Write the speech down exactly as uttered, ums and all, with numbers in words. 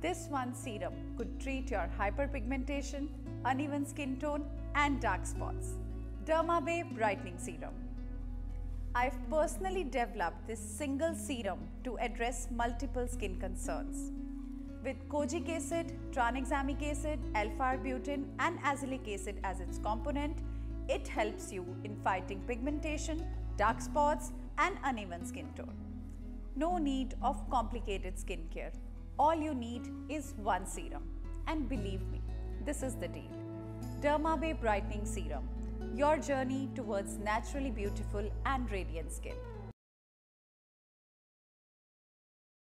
This one serum could treat your hyperpigmentation, uneven skin tone and dark spots. Dermabay Brightening Serum. I've personally developed this single serum to address multiple skin concerns. With Kojic acid, Tranexamic acid, alpha-arbutin and azelaic acid as its component, it helps you in fighting pigmentation, dark spots and uneven skin tone. No need of complicated skincare. All you need is one serum. And believe me, this is the deal. Dermabay Brightening Serum. Your journey towards naturally beautiful and radiant skin.